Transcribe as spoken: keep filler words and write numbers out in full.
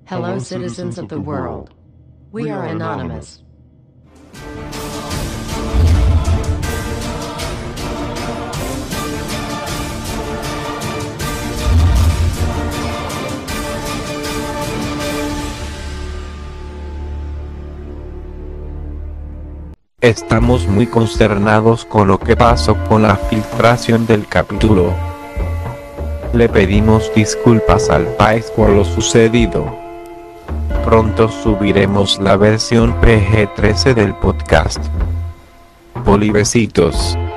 Hello, citizens of the world. We are anonymous. Estamos muy consternados con lo que pasó con la filtración del capítulo. Le pedimos disculpas al país por lo sucedido. Pronto subiremos la versión P G trece del podcast. Polibesitos.